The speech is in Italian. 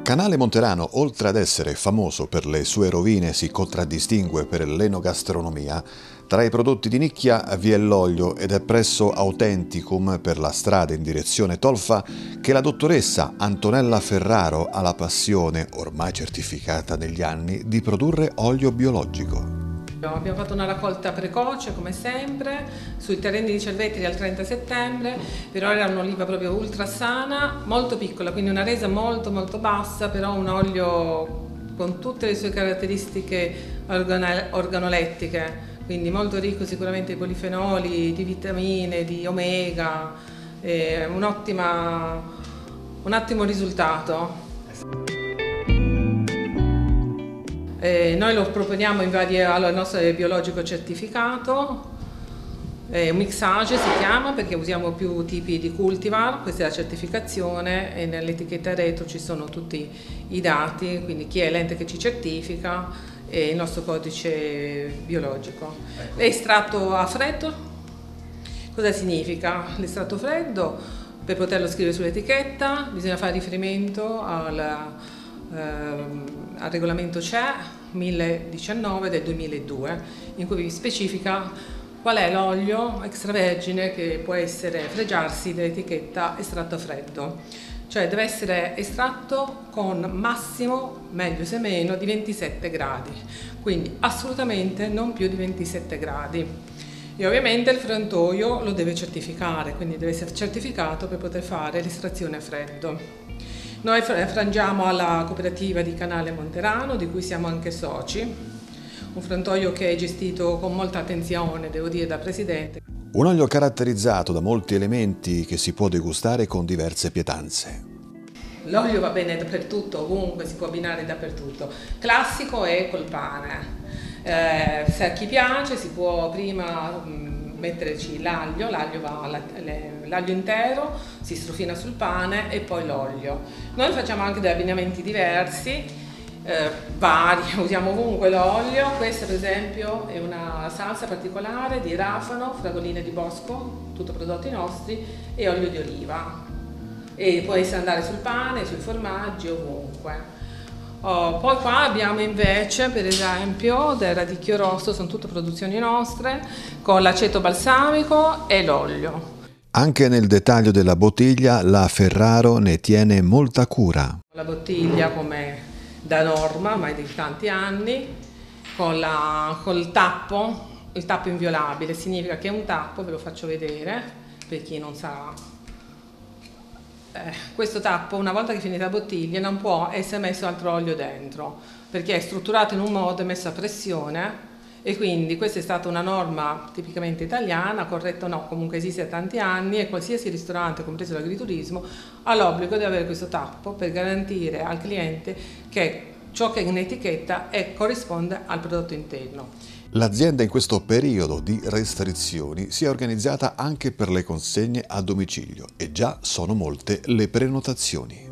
Canale Monterano, oltre ad essere famoso per le sue rovine, si contraddistingue per l'enogastronomia. Tra i prodotti di nicchia vi è l'olio ed è presso Authenticum, per la strada in direzione Tolfa, che la dottoressa Antonella Ferraro ha la passione, ormai certificata negli anni, di produrre olio biologico. Abbiamo fatto una raccolta precoce come sempre sui terreni di Cerveteri al 30 settembre, però era un'oliva proprio ultra sana, molto piccola, quindi una resa molto bassa, però un olio con tutte le sue caratteristiche organolettiche, quindi molto ricco sicuramente di polifenoli, di vitamine, di omega, un ottimo risultato. Noi lo proponiamo in varie, allora il nostro è biologico certificato, un mixage si chiama perché usiamo più tipi di cultivar, questa è la certificazione e nell'etichetta retro ci sono tutti i dati, quindi chi è l'ente che ci certifica e il nostro codice biologico. Estratto a freddo, cosa significa? L'estratto freddo, per poterlo scrivere sull'etichetta bisogna fare riferimento al regolamento CE 1019 del 2002, in cui vi specifica qual è l'olio extravergine che può essere fregiarsi dell'etichetta estratto a freddo, cioè deve essere estratto con massimo, meglio se meno, di 27 gradi, quindi assolutamente non più di 27 gradi. E ovviamente il frantoio lo deve certificare, quindi deve essere certificato per poter fare l'estrazione a freddo. Noi frangiamo alla cooperativa di Canale Monterano, di cui siamo anche soci, un frantoio che è gestito con molta attenzione, devo dire, dal presidente. Un olio caratterizzato da molti elementi che si può degustare con diverse pietanze. L'olio va bene dappertutto, ovunque, si può abbinare dappertutto. Classico è col pane. Se a chi piace si può prima metterci l'aglio l'aglio intero, si strofina sul pane e poi l'olio. Noi facciamo anche degli abbinamenti diversi, vari, usiamo ovunque l'olio. Questa per esempio è una salsa particolare di rafano, fragoline di bosco, tutto prodotti nostri, e olio di oliva. E può andare sul pane, sui formaggi, ovunque. Poi qua abbiamo invece per esempio del radicchio rosso, sono tutte produzioni nostre, con l'aceto balsamico e l'olio. Anche nel dettaglio della bottiglia la Ferraro ne tiene molta cura. La bottiglia come da norma, ormai di tanti anni, col tappo, il tappo inviolabile, significa che è un tappo, ve lo faccio vedere per chi non sa. Questo tappo, una volta che finita la bottiglia, non può essere messo altro olio dentro, perché è strutturato in un modo, è messo a pressione, e quindi questa è stata una norma tipicamente italiana, corretta o no, comunque esiste da tanti anni, e qualsiasi ristorante, compreso l'agriturismo, ha l'obbligo di avere questo tappo per garantire al cliente che ciò che è in etichetta corrisponde al prodotto interno. L'azienda in questo periodo di restrizioni si è organizzata anche per le consegne a domicilio e già sono molte le prenotazioni.